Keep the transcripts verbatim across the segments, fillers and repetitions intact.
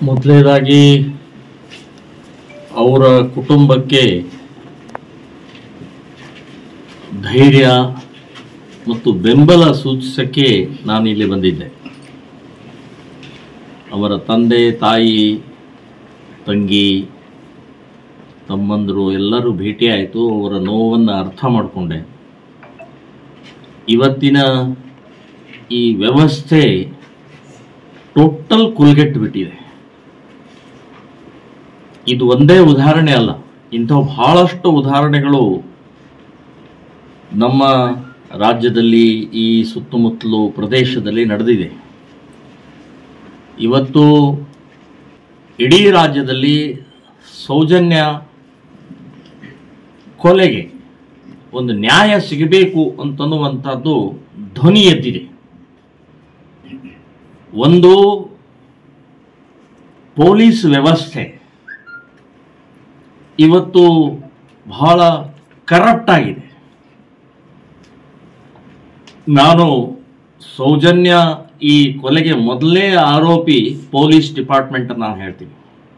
ಮೊದಲನೇದಾಗಿ ಅವರ ಕುಟುಂಬಕ್ಕೆ ಧೈರ್ಯ ಮತ್ತು ಬೆಂಬಲ ಸೂಚಿಸಕ್ಕೆ ನಾನು ಇಲ್ಲಿ ಬಂದಿದ್ದೆ. ಅವರ ತಂದೆ, ತಾಯಿ, ತಂಗಿ, ತಮ್ಮಂದರು ಎಲ್ಲರೂ ಭೇಟಿಯಾಯಿತು. ಅವರ ನೋವನ್ನು ಅರ್ಥ ಮಾಡಿಕೊಂಡೆ. ಇವತ್ತಿನ ಈ ವ್ಯವಸ್ಥೆ ಟೋಟಲ್ ಕುಲ್ಗೆಟ್ಟು ಬಿಟ್ಟಿದೆ. ಇದು ಒಂದೇ ಉದಾಹರಣೆ ಅಲ್ಲ, ಇಂಥ ಬಹಳಷ್ಟು ಉದಾಹರಣೆಗಳು ನಮ್ಮ ರಾಜ್ಯದಲ್ಲಿ, ಈ ಸುತ್ತಮುತ್ತಲು ಪ್ರದೇಶದಲ್ಲಿ ನಡೆದಿದೆ. ಇವತ್ತು ಇಡೀ ರಾಜ್ಯದಲ್ಲಿ ಸೌಜನ್ಯ ಕೊಲೆಗೆ ಒಂದು ನ್ಯಾಯ ಸಿಗಬೇಕು ಅಂತನ್ನುವಂಥದ್ದು ಧ್ವನಿ ಎದ್ದಿದೆ. ಒಂದು ಪೊಲೀಸ್ ವ್ಯವಸ್ಥೆ ಇವತ್ತು ಬಹಳ ಕರಪ್ಟ್ ಆಗಿದೆ. ನಾನು ಸೌಜನ್ಯ ಈ ಕೊಲೆಗೆ ಮೊದಲೇ ಆರೋಪಿ ಪೊಲೀಸ್ ಡಿಪಾರ್ಟ್ಮೆಂಟ್ ನಾನು ಹೇಳ್ತೀನಿ.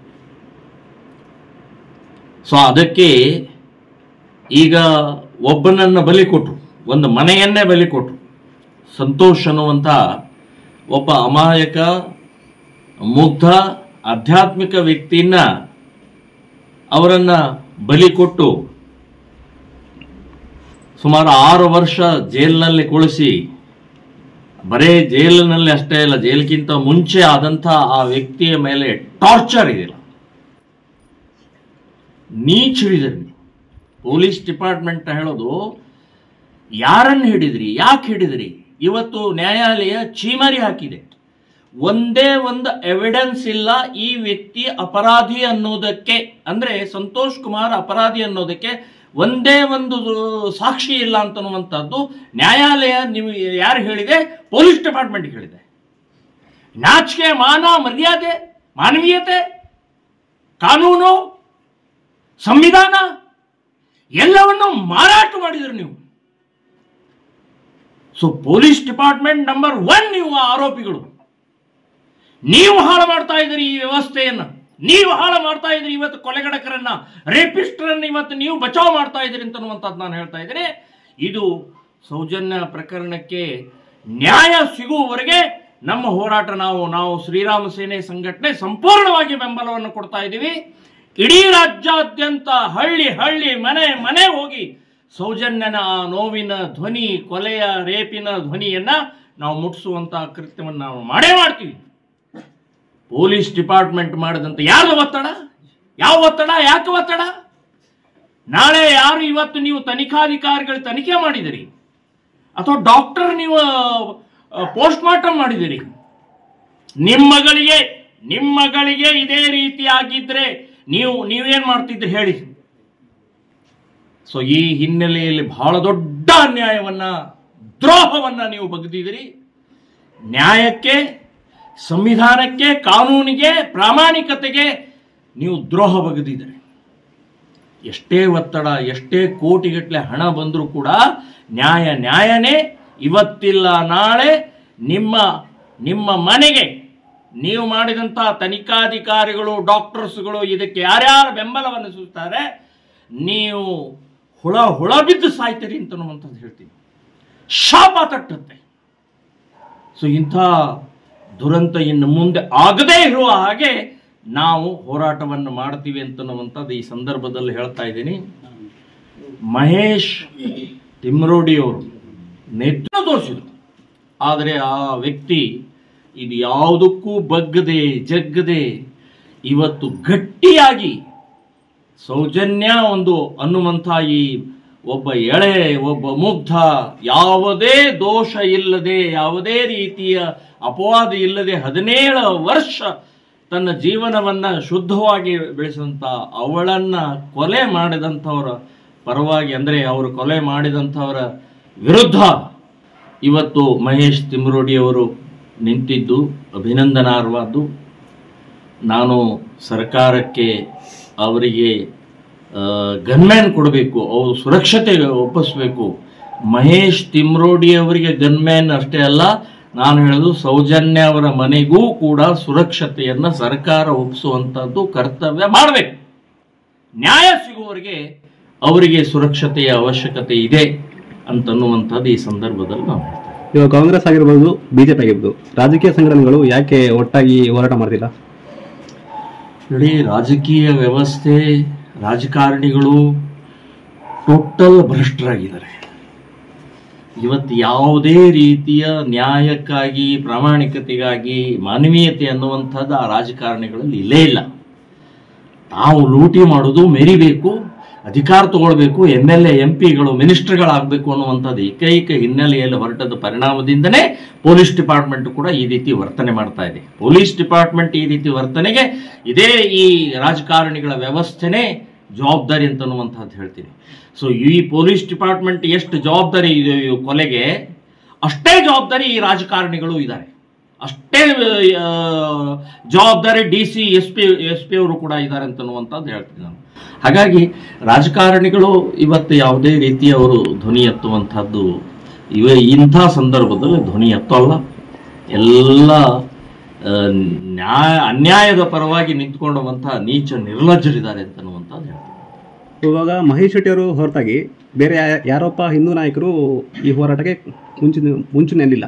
ಸೊ ಅದಕ್ಕೆ ಈಗ ಒಬ್ಬನನ್ನು ಬಲಿ ಕೊಟ್ಟರು, ಒಂದು ಮನೆಯನ್ನೇ ಬಲಿ ಕೊಟ್ಟರು. ಸಂತೋಷ್ ಅನ್ನುವಂಥ ಒಬ್ಬ ಅಮಾಯಕ, ಮುಗ್ಧ, ಆಧ್ಯಾತ್ಮಿಕ ವ್ಯಕ್ತಿಯನ್ನ ಅವರನ್ನ ಬಲಿ ಕೊಟ್ಟು ಸುಮಾರು ಆರು ವರ್ಷ ಜೈಲಿನಲ್ಲಿ ಕುಳಿಸಿ, ಬರೇ ಜೈಲಿನಲ್ಲಿ ಅಷ್ಟೇ ಅಲ್ಲ, ಜೈಲಿಗಿಂತ ಮುಂಚೆ ಆದಂಥ ಆ ವ್ಯಕ್ತಿಯ ಮೇಲೆ ಟಾರ್ಚರ್ ಇದೆಯಲ್ಲ, ನೀಚ್ ಹಿಡಿದ್ರಿ. ಪೊಲೀಸ್ ಡಿಪಾರ್ಟ್ಮೆಂಟ್ ಹೇಳೋದು, ಯಾರನ್ನು ಹಿಡಿದ್ರಿ, ಯಾಕೆ ಹಿಡಿದ್ರಿ? ಇವತ್ತು ನ್ಯಾಯಾಲಯ ಚೀಮಾರಿ ಹಾಕಿದೆ. ಒಂದೇ ಒಂದು ಎವಿಡೆನ್ಸ್ ಇಲ್ಲ ಈ ವ್ಯಕ್ತಿ ಅಪರಾಧಿ ಅನ್ನೋದಕ್ಕೆ, ಅಂದ್ರೆ ಸಂತೋಷ್ ಕುಮಾರ್ ಅಪರಾಧಿ ಅನ್ನೋದಕ್ಕೆ ಒಂದೇ ಒಂದು ಸಾಕ್ಷಿ ಇಲ್ಲ ಅಂತನ್ನುವಂಥದ್ದು ನ್ಯಾಯಾಲಯ ನೀವು ಯಾರು ಹೇಳಿದೆ? ಪೊಲೀಸ್ ಡಿಪಾರ್ಟ್ಮೆಂಟ್ ಹೇಳಿದೆ. ನಾಚಿಕೆ, ಮಾನ, ಮರ್ಯಾದೆ, ಮಾನವೀಯತೆ, ಕಾನೂನು, ಸಂವಿಧಾನ ಎಲ್ಲವನ್ನು ಮಾರಾಟ ಮಾಡಿದ್ರು ನೀವು. So police department number one ನೀವು ಆರೋಪಿಗಳು. ನೀವು ಹಾಳು ಮಾಡ್ತಾ ಇದ್ದೀರಿ ಈ ವ್ಯವಸ್ಥೆಯನ್ನ, ನೀವು ಹಾಳು ಮಾಡ್ತಾ ಇದ್ದೀರಿ. ಇವತ್ತು ಕೊಲೆಗಡಕರನ್ನ, ರೇಪಿಸ್ಟರನ್ನ ಇವತ್ತು ನೀವು ಬಚಾವ್ ಮಾಡ್ತಾ ಇದ್ದೀರಿ ಅಂತನ್ನುವಂಥದ್ದು ನಾನು ಹೇಳ್ತಾ ಇದ್ದೀನಿ. ಇದು ಸೌಜನ್ಯ ಪ್ರಕರಣಕ್ಕೆ ನ್ಯಾಯ ಸಿಗುವವರೆಗೆ ನಮ್ಮ ಹೋರಾಟ, ನಾವು ನಾವು ಶ್ರೀರಾಮ ಸೇನೆ ಸಂಘಟನೆ ಸಂಪೂರ್ಣವಾಗಿ ಬೆಂಬಲವನ್ನು ಕೊಡ್ತಾ ಇದ್ದೀವಿ. ಇಡೀ ರಾಜ್ಯಾದ್ಯಂತ ಹಳ್ಳಿ ಹಳ್ಳಿ, ಮನೆ ಮನೆ ಹೋಗಿ ಸೌಜನ್ಯನ ಆ ನೋವಿನ ಧ್ವನಿ, ಕೊಲೆಯ ರೇಪಿನ ಧ್ವನಿಯನ್ನ ನಾವು ಮುಟ್ಟಿಸುವಂತ ಕೃತ್ಯವನ್ನು ನಾವು ಮಾಡೇ ಮಾಡ್ತೀವಿ. ಪೊಲೀಸ್ ಡಿಪಾರ್ಟ್ಮೆಂಟ್ ಮಾಡಿದಂತ ಯಾರು ಒತ್ತಡ, ಯಾವ ಒತ್ತಡ, ಯಾಕೆ ಒತ್ತಡ? ನಾಳೆ ಯಾರು ಇವತ್ತು ನೀವು ತನಿಖಾಧಿಕಾರಿಗಳು ತನಿಖೆ ಮಾಡಿದಿರಿ, ಅಥವಾ ಡಾಕ್ಟರ್ ನೀವು ಪೋಸ್ಟ್ ಮಾರ್ಟಮ್ ಮಾಡಿದಿರಿ, ನಿಮ್ಮಗಳಿಗೆ ನಿಮ್ಮಗಳಿಗೆ ಇದೇ ರೀತಿ ಆಗಿದ್ರೆ ನೀವು ನೀವೇನ್ ಮಾಡ್ತಿದ್ರಿ ಹೇಳಿ? ಸೊ ಈ ಹಿನ್ನೆಲೆಯಲ್ಲಿ ಬಹಳ ದೊಡ್ಡ ಅನ್ಯಾಯವನ್ನ, ದ್ರೋಹವನ್ನ ನೀವು ಬಗೆದಿದ್ದೀರಿ. ನ್ಯಾಯಕ್ಕೆ, ಸಂವಿಧಾನಕ್ಕೆ, ಕಾನೂನಿಗೆ, ಪ್ರಾಮಾಣಿಕತೆಗೆ ನೀವು ದ್ರೋಹ ಬಗೆದಿದ್ದೀರಿ. ಎಷ್ಟೇ ಒತ್ತಡ, ಎಷ್ಟೇ ಕೋಟಿಗಟ್ಟಲೆ ಹಣ ಬಂದರೂ ಕೂಡ ನ್ಯಾಯ ನ್ಯಾಯನೇ. ಇವತ್ತಿಲ್ಲ ನಾಳೆ ನಿಮ್ಮ ನಿಮ್ಮ ಮನೆಗೆ ನೀವು ಮಾಡಿದಂಥ ತನಿಖಾಧಿಕಾರಿಗಳು, ಡಾಕ್ಟರ್ಸ್ಗಳು ಇದಕ್ಕೆ ಯಾರ್ಯಾರು ಬೆಂಬಲವನ್ನು ಸೂಚಿಸ್ತಾರೆ, ನೀವು ಹುಳ ಹುಳ ಬಿದ್ದು ಸಾಯ್ತೀರಿ ಅಂತನ್ನುವಂಥದ್ದು ಹೇಳ್ತೀನಿ. ಶಾಪ ತಟ್ಟುತ್ತೆ. ಸೊ ಇಂಥ ದುರಂತ ಇನ್ನು ಮುಂದೆ ಆಗದೇ ಇರುವ ಹಾಗೆ ನಾವು ಹೋರಾಟವನ್ನು ಮಾಡ್ತೀವಿ ಅಂತನ್ನುವಂಥದ್ದು ಈ ಸಂದರ್ಭದಲ್ಲಿ ಹೇಳ್ತಾ ಇದ್ದೀನಿ. ಮಹೇಶ್ ತಿಮ್ರೋಡಿ ಅವರು ನೇತೃತ್ವ ತೋರಿಸಿದ್ರು, ಆದರೆ ಆ ವ್ಯಕ್ತಿ ಇದು ಯಾವುದಕ್ಕೂ ಬಗ್ಗದೆ ಜಗ್ಗದೆ ಇವತ್ತು ಗಟ್ಟಿಯಾಗಿ ಸೌಜನ್ಯ ಒಂದು ಅನ್ನುವಂಥ ಈ ಒಬ್ಬ ಎಳೆ, ಒಬ್ಬ ಮುಗ್ಧ, ಯಾವುದೇ ದೋಷ ಇಲ್ಲದೆ, ಯಾವುದೇ ರೀತಿಯ ಅಪವಾದ ಇಲ್ಲದೆ ಹದಿನೇಳು ವರ್ಷ ತನ್ನ ಜೀವನವನ್ನ ಶುದ್ಧವಾಗಿ ಬೆಳೆಸಿದಂಥ ಅವಳನ್ನ ಕೊಲೆ ಮಾಡಿದಂಥವರ ಪರವಾಗಿ, ಅಂದರೆ ಅವರು ಕೊಲೆ ಮಾಡಿದಂಥವರ ವಿರುದ್ಧ ಇವತ್ತು ಮಹೇಶ್ ತಿಮ್ರೋಡಿ ಅವರು ನಿಂತಿದ್ದು ಅಭಿನಂದನಾರ್ಹವಾದ್ದು. ನಾನು ಸರ್ಕಾರಕ್ಕೆ ಅವರಿಗೆ ಗನ್ಮ್ಯಾನ್ ಕೊಡಬೇಕು, ಅವರು ಸುರಕ್ಷತೆ ಒಪ್ಪಿಸಬೇಕು. ಮಹೇಶ್ ತಿಮ್ರೋಡಿ ಅವರಿಗೆ ಗನ್ಮ್ಯಾನ್ ಅಷ್ಟೇ ಅಲ್ಲ, ನಾನು ಹೇಳೋದು ಸೌಜನ್ಯ ಅವರ ಮನೆಗೂ ಕೂಡ ಸುರಕ್ಷತೆಯನ್ನ ಸರ್ಕಾರ ಒಪ್ಪಿಸುವಂತದ್ದು ಕರ್ತವ್ಯ ಮಾಡಬೇಕು. ನ್ಯಾಯ ಸಿಗುವವರೆಗೆ ಅವರಿಗೆ ಸುರಕ್ಷತೆಯ ಅವಶ್ಯಕತೆ ಇದೆ ಅಂತನ್ನುವಂಥದ್ದು ಈ ಸಂದರ್ಭದಲ್ಲಿ ನಾವು ಹೇಳ್ತೇವೆ. ಇವಾಗ ಕಾಂಗ್ರೆಸ್ ಆಗಿರ್ಬೋದು, ಬಿಜೆಪಿ ಆಗಿರ್ಬೋದು, ರಾಜಕೀಯ ಸಂಘಟನೆಗಳು ಯಾಕೆ ಒಟ್ಟಾಗಿ ಹೋರಾಟ ಮಾಡ್ತಿಲ್ಲ? ನೋಡಿ, ರಾಜಕೀಯ ವ್ಯವಸ್ಥೆ, ರಾಜಕಾರಣಿಗಳು ಟೋಟಲ್ ಭ್ರಷ್ಟರಾಗಿದ್ದಾರೆ. ಇವತ್ತು ಯಾವುದೇ ರೀತಿಯ ನ್ಯಾಯಕ್ಕಾಗಿ, ಪ್ರಾಮಾಣಿಕತೆಗಾಗಿ, ಮಾನವೀಯತೆ ಅನ್ನುವಂಥದ್ದು ಆ ರಾಜಕಾರಣಿಗಳಲ್ಲಿ ಇಲ್ಲೇ ಇಲ್ಲ. ತಾವು ಲೂಟಿ ಮಾಡೋದು, ಮೆರಿಬೇಕು, ಅಧಿಕಾರ ತಗೊಳ್ಬೇಕು, ಎಮ್ ಎಲ್ ಎ ಎಂ ಪಿಗಳು ಮಿನಿಸ್ಟರ್ಗಳಾಗಬೇಕು ಅನ್ನುವಂಥದ್ದು ಏಕೈಕ ಹಿನ್ನೆಲೆಯಲ್ಲಿ ಹೊರಟದ ಪರಿಣಾಮದಿಂದನೇ ಪೊಲೀಸ್ ಡಿಪಾರ್ಟ್ಮೆಂಟ್ ಕೂಡ ಈ ರೀತಿ ವರ್ತನೆ ಮಾಡ್ತಾ ಇದೆ. ಪೊಲೀಸ್ ಡಿಪಾರ್ಟ್ಮೆಂಟ್ ಈ ರೀತಿ ವರ್ತನೆಗೆ ಇದೇ ಈ ರಾಜಕಾರಣಿಗಳ ವ್ಯವಸ್ಥೆನೇ ಜವಾಬ್ದಾರಿ ಅಂತನ್ನುವಂಥದ್ದು ಹೇಳ್ತೀನಿ. ಸೊ ಈ ಪೊಲೀಸ್ ಡಿಪಾರ್ಟ್ಮೆಂಟ್ ಎಷ್ಟು ಜವಾಬ್ದಾರಿ ಇದೆ ಕೊಲೆಗೆ, ಅಷ್ಟೇ ಜವಾಬ್ದಾರಿ ಈ ರಾಜಕಾರಣಿಗಳು ಇದ್ದಾರೆ. ಅಷ್ಟೇ ಜವಾಬ್ದಾರಿ D C S P S P ಅವರು ಕೂಡ ಇದ್ದಾರೆ ಅಂತನ್ನುವಂಥದ್ದು ಹೇಳ್ತೀನಿ ನಾನು. ಹಾಗಾಗಿ ರಾಜಕಾರಣಿಗಳು ಇವತ್ತು ಯಾವುದೇ ರೀತಿ ಅವರು ಧ್ವನಿ ಎತ್ತುವಂಥದ್ದು ಇವ ಇಂಥ ಸಂದರ್ಭದಲ್ಲಿ ಧ್ವನಿ ಎತ್ತಲ್ಲ. ಎಲ್ಲ ನ್ಯಾಯ ಅನ್ಯಾಯದ ಪರವಾಗಿ ನಿಂತ್ಕೊಂಡುವಂತಹ ನೀಚ ನಿರ್ಲಜ್ಜರಿದ್ದಾರೆ ಅಂತನ್ನುವಂಥದ್ದು ಹೇಳ್ತೀನಿ. ಇವಾಗ ಮಹೇಶ್ ಶೆಟ್ಟಿ ಅವರು ಹೊರತಾಗಿ ಬೇರೆ ಯಾರೊಬ್ಬ ಹಿಂದೂ ನಾಯಕರು ಈ ಹೋರಾಟಕ್ಕೆ ಮುಂಚಿನ ಮುಂಚೂಣಿಯಲ್ಲಿಲ್ಲ.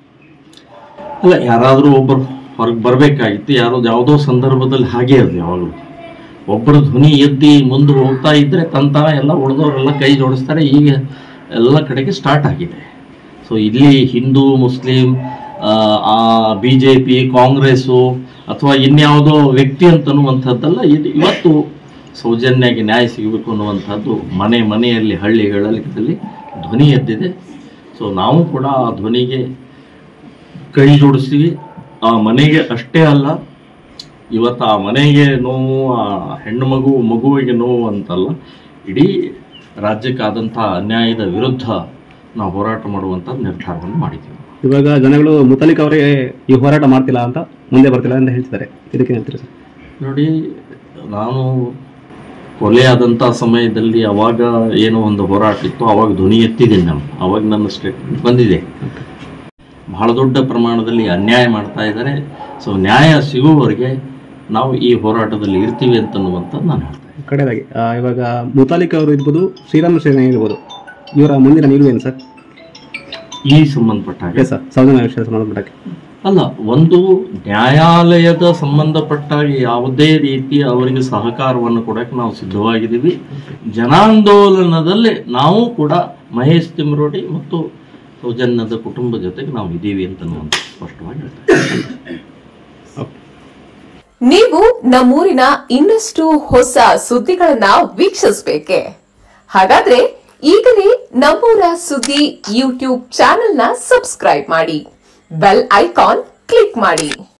ಇಲ್ಲ, ಯಾರಾದರೂ ಒಬ್ಬರು ಹೊರಗೆ ಬರಬೇಕಾಗಿತ್ತು. ಯಾರೋ ಯಾವುದೋ ಸಂದರ್ಭದಲ್ಲಿ ಹಾಗೆ ಅದು ಯಾವಾಗಲೂ ಒಬ್ಬರು ಧ್ವನಿ ಎದ್ದಿ ಮುಂದೆ ಹೋಗ್ತಾ ಇದ್ರೆ ತಂತಾನ ಎಲ್ಲ ಉಳಿದವರೆಲ್ಲ ಕೈ ಜೋಡಿಸ್ತಾರೆ. ಈಗ ಎಲ್ಲ ಕಡೆಗೆ ಸ್ಟಾರ್ಟ್ ಆಗಿದೆ. ಸೊ ಇಲ್ಲಿ Hindu, Muslim, B J P, Congress ಅಥವಾ ಇನ್ಯಾವುದೋ ವ್ಯಕ್ತಿ ಅಂತನ್ನುವಂಥದ್ದಲ್ಲ. ಇದು ಇವತ್ತು ಸೌಜನ್ಯಗೆ ನ್ಯಾಯ ಸಿಗಬೇಕು ಅನ್ನುವಂಥದ್ದು ಮನೆ ಮನೆಯಲ್ಲಿ, ಹಳ್ಳಿಗಳಲ್ಲಿ ಧ್ವನಿ ಎದ್ದಿದೆ. ಸೊ ನಾವು ಕೂಡ ಆ ಧ್ವನಿಗೆ ಕೈ ಜೋಡಿಸ್ತೀವಿ. ಆ ಮನೆಗೆ ಅಷ್ಟೇ ಅಲ್ಲ, ಇವತ್ತು ಆ ಮನೆಗೆ ನೋವು, ಆ ಹೆಣ್ಣು ಮಗು ಮಗುವಿಗೆ ನೋವು ಅಂತಲ್ಲ, ಇಡೀ ರಾಜ್ಯಕ್ಕಾದಂಥ ಅನ್ಯಾಯದ ವಿರುದ್ಧ ನಾವು ಹೋರಾಟ ಮಾಡುವಂಥ ನಿರ್ಧಾರವನ್ನು ಮಾಡಿದ್ದೀವಿ. ಇವಾಗ ಜನಗಳು ಮುತಾಲಿಕ್ ಅವರಿಗೆ ಈ ಹೋರಾಟ ಮಾಡ್ತಿಲ್ಲ ಅಂತ, ಮುಂದೆ ಬರ್ತಿಲ್ಲ ಅಂತ ಹೇಳ್ತಿದ್ದಾರೆ. ಇದಕ್ಕೆ ಹೇಳ್ತೀರಿ ಸರ್? ನೋಡಿ, ನಾನು ಕೊಲೆ ಆದಂಥ ಸಮಯದಲ್ಲಿ ಅವಾಗ ಏನೋ ಒಂದು ಹೋರಾಟ ಇತ್ತು, ಅವಾಗ ಧ್ವನಿ ಎತ್ತಿದ್ದೀನಿ ನಾನು. ಅವಾಗ ನನ್ನ ಸ್ಟೇಟ್ಮೆಂಟ್ ಬಂದಿದೆ. ಬಹಳ ದೊಡ್ಡ ಪ್ರಮಾಣದಲ್ಲಿ ಅನ್ಯಾಯ ಮಾಡ್ತಾ ಇದ್ದಾರೆ. ಸೊ ನ್ಯಾಯ ಸಿಗುವವರೆಗೆ ನಾವು ಈ ಹೋರಾಟದಲ್ಲಿ ಇರ್ತೀವಿ ಅಂತನ್ನುವಂಥದ್ದು ನಾನು ಹೇಳ್ತೇನೆ. ಕಡೆದಾಗಿ ಇವಾಗ ಮುತಾಲಿಕ್ ಅವರು ಇರ್ಬೋದು, ಶ್ರೀರಾಮ ಸೇನೆ ಇರ್ಬೋದು, ಇವರ ಮುಂದಿನ ನಿಲುವೇನು ಸರ್ ಈ ಸಂಬಂಧಪಟ್ಟ ಹಾಗೆ? ಸರ್ ಸೌಜನ್ಯ ವಿಷಯ ಸಂಬಂಧಪಟ್ಟಾಗೆ ಅಲ್ಲ, ಒಂದು ನ್ಯಾಯಾಲಯದ ಸಂಬಂಧಪಟ್ಟಾಗಿ ಯಾವುದೇ ರೀತಿ ಅವರಿಗೆ ಸಹಕಾರವನ್ನು ಕೊಡಕ್ಕೆ ನಾವು ಸಿದ್ಧವಾಗಿದ್ದೀವಿ. ಜನಾಂದೋಲನದಲ್ಲಿ ನಾವು ಕೂಡ ಮಹೇಶ್ ತಿಮ್ರೋಡಿ ಮತ್ತು ಸೌಜನ್ಯದ ಕುಟುಂಬ ಜೊತೆಗೆ ನಾವು ಇದ್ದೀವಿ ಅಂತ ಸ್ಪಷ್ಟವಾಗಿ ಹೇಳ್ತೇವೆ. ನೀವು ನಮ್ಮೂರಿನ ಇನ್ನಷ್ಟು ಹೊಸ ಸುದ್ದಿಗಳನ್ನ ವೀಕ್ಷಿಸಬೇಕೆ? ಹಾಗಾದ್ರೆ ಈಗಲೇ ನಮ್ಮೂರ ಸುದ್ದಿ ಯೂಟ್ಯೂಬ್ ಚಾನೆಲ್ನ ಸಬ್ಸ್ಕ್ರೈಬ್ ಮಾಡಿ, ಬೆಲ್ ಐಕಾನ್ ಕ್ಲಿಕ್ ಮಾಡಿ.